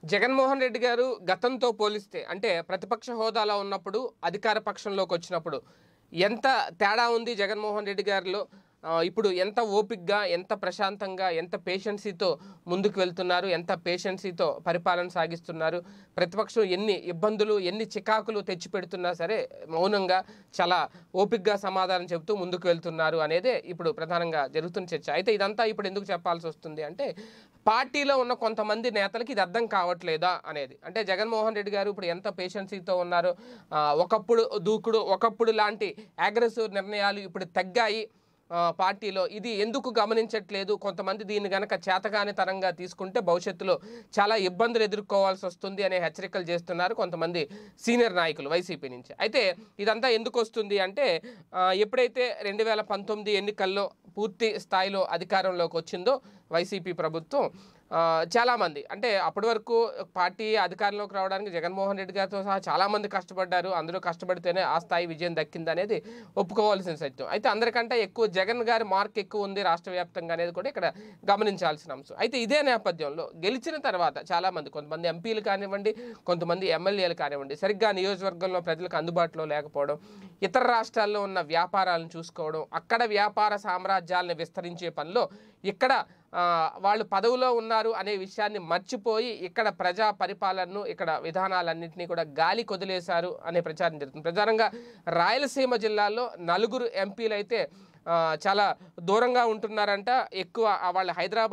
జగన్మోహన్ రెడ్డి గారు గతంతో పోలిస్తే అంటే ప్రతిపక్ష హోదాలో ఉన్నప్పుడు అధికార పక్షంలోకి వచ్చినప్పుడు ఎంత తేడా ఉంది జగన్మోహన్ రెడ్డి గారిలో ఇప్పుడు ఎంత ఓపికగా ఎంత ప్రశాంతంగా ఎంత పేషెన్సీతో ముందుకు వెళ్తున్నారు ఎంత పేషెన్సీతో పరిపాలన సాగిస్తున్నారు ప్రతిపక్షం ఎన్ని ఇబ్బందులు ఎన్ని చికాకులు తెచ్చిపెడుతున్నా సరే మౌనంగా చాలా ఓపికగా సమాధానం చెబుతూ ముందుకు వెళ్తున్నారు అనేదే ఇప్పుడు ప్రధానంగా జరుగుతున్న చర్చ అయితే ఇదంతా ఇప్పుడు ఎందుకు చెప్పాల్సి వస్తుంది అంటే పార్టీలో ఉన్న కొంతమంది నేతలకు ఇది అర్థం కావట్లేదా అనేది అంటే జగన్మోహన్ రెడ్డి గారు ఇప్పుడు ఎంత పేషెన్సీతో ఉన్నారో ఒకప్పుడు దూకుడు ఒకప్పుడు లాంటి అగ్రెసివ్ నిర్ణయాలు ఇప్పుడు తగ్గాయి పార్టీలో ఇది ఎందుకు గమనించట్లేదు కొంతమంది దీన్ని గనక చేతగాని తరంగా తీసుకుంటే భవిష్యత్తులో చాలా ఇబ్బందులు ఎదుర్కోవాల్సి వస్తుంది అనే హెచ్చరికలు చేస్తున్నారు కొంతమంది సీనియర్ నాయకులు వైసీపీ నుంచి అయితే ఇదంతా ఎందుకు వస్తుంది అంటే ఎప్పుడైతే 2019 ఎన్నికల్లో పూర్తి స్థాయిలో అధికారంలోకి వచ్చిందో వైసీపీ ప్రభుత్వం చాలామంది అంటే అప్పటి వరకు పార్టీ అధికారంలోకి రావడానికి జగన్మోహన్ రెడ్డి గారితో సహా చాలామంది కష్టపడ్డారు అందులో కష్టపడితేనే ఆ స్థాయి విజయం దక్కింది అనేది ఒప్పుకోవాల్సిన సత్యం అయితే అందరికంటే ఎక్కువ జగన్ గారి మార్క్ ఎక్కువ ఉంది రాష్ట్ర వ్యాప్తంగా అనేది కూడా ఇక్కడ గమనించాల్సిన అంశం అయితే ఇదే నేపథ్యంలో గెలిచిన తర్వాత చాలామంది కొంతమంది ఎంపీలు కానివ్వండి కొంతమంది ఎమ్మెల్యేలు కానివ్వండి సరిగ్గా నియోజకవర్గంలో ప్రజలకు అందుబాటులో లేకపోవడం ఇతర రాష్ట్రాల్లో ఉన్న వ్యాపారాలను చూసుకోవడం అక్కడ వ్యాపార సామ్రాజ్యాలను విస్తరించే పనిలో ఇక్కడ వాళ్ళు పదవిలో ఉన్నారు అనే విషయాన్ని మర్చిపోయి ఇక్కడ ప్రజా పరిపాలనను ఇక్కడ విధానాలన్నింటినీ కూడా గాలి కొదిలేశారు అనే ప్రచారం జరుగుతుంది ప్రధానంగా రాయలసీమ జిల్లాలో 4 ఎంపీలు అయితే చాలా దూరంగా ఉంటున్నారంట ఎక్కువ వాళ్ళు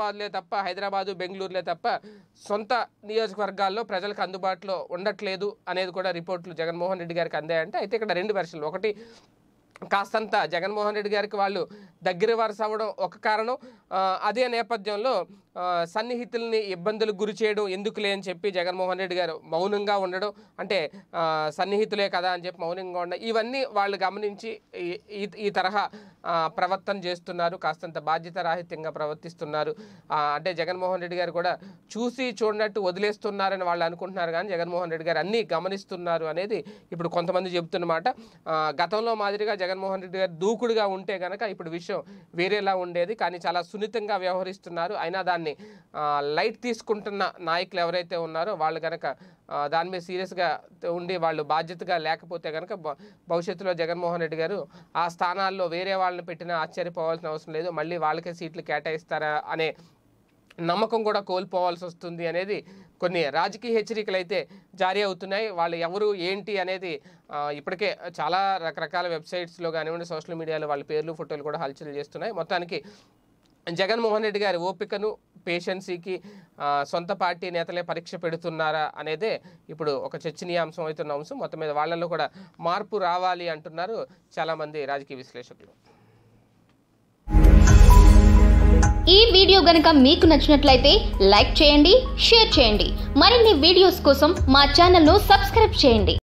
హైదరాబాదు బెంగళూరులే తప్ప సొంత నియోజకవర్గాల్లో ప్రజలకు అందుబాటులో ఉండట్లేదు అనేది కూడా రిపోర్ట్లు జగన్మోహన్ రెడ్డి గారికి అందాయంటే అయితే ఇక్కడ 2 వెర్షన్లు ఒకటి కాస్తంత జగన్మోహన్ రెడ్డి గారికి వాళ్ళు దగ్గర వరుస అవ్వడం ఒక కారణం అదే నేపథ్యంలో సన్నిహితుల్ని ఇబ్బందులు గురి చేయడం ఎందుకులే అని చెప్పి జగన్మోహన్ రెడ్డి గారు మౌనంగా ఉండడం అంటే సన్నిహితులే కదా అని చెప్పి మౌనంగా ఉండడం ఇవన్నీ వాళ్ళు గమనించి ఈ తరహా ప్రవర్తన చేస్తున్నారు కాస్తంత బాధ్యత రాహిత్యంగా ప్రవర్తిస్తున్నారు అంటే జగన్మోహన్ రెడ్డి గారు కూడా చూసి చూడనట్టు వదిలేస్తున్నారని వాళ్ళు అనుకుంటున్నారు కానీ జగన్మోహన్ రెడ్డి గారు అన్నీ గమనిస్తున్నారు అనేది ఇప్పుడు కొంతమంది చెబుతున్నమాట గతంలో మాదిరిగా జగన్మోహన్ రెడ్డి గారు దూకుడుగా ఉంటే కనుక ఇప్పుడు విషయం వేరేలా ఉండేది కానీ చాలా సున్నితంగా వ్యవహరిస్తున్నారు అయినా దాన్ని లైట్ తీసుకుంటున్న నాయకులు ఎవరైతే ఉన్నారో వాళ్ళు కనుక దాని మీద సీరియస్గా ఉండి వాళ్ళు బాధ్యతగా లేకపోతే కనుక భవిష్యత్తులో జగన్మోహన్ రెడ్డి గారు ఆ స్థానాల్లో వేరే వాళ్ళని పెట్టినా ఆశ్చర్యపోవాల్సిన అవసరం లేదు మళ్ళీ వాళ్ళకే సీట్లు కేటాయిస్తారా అనే నమ్మకం కూడా కోల్పోవాల్సి వస్తుంది అనేది కొన్ని రాజకీయ హెచ్చరికలు అయితే జారీ అవుతున్నాయి వాళ్ళు ఎవరు ఏంటి అనేది ఇప్పటికే చాలా రకరకాల వెబ్సైట్స్లో కానివ్వండి సోషల్ మీడియాలో వాళ్ళ పేర్లు ఫోటోలు కూడా హల్చల్ చేస్తున్నాయి మొత్తానికి జగన్మోహన్ రెడ్డి గారి ఓపికను పేషెన్సీకి సొంత పార్టీ నేతలే పరీక్ష పెడుతున్నారా అనేదే ఇప్పుడు ఒక చర్చనీయాంశం అవుతున్న అంశం మొత్తం మీద వాళ్ళల్లో కూడా మార్పు రావాలి అంటున్నారు చాలామంది రాజకీయ విశ్లేషకులు ఈ వీడియో గనుక మీకు నచ్చినట్లయితే లైక్ చేయండి షేర్ చేయండి మరిన్ని వీడియోస్ కోసం మా ఛానల్ను సబ్స్క్రైబ్ చేయండి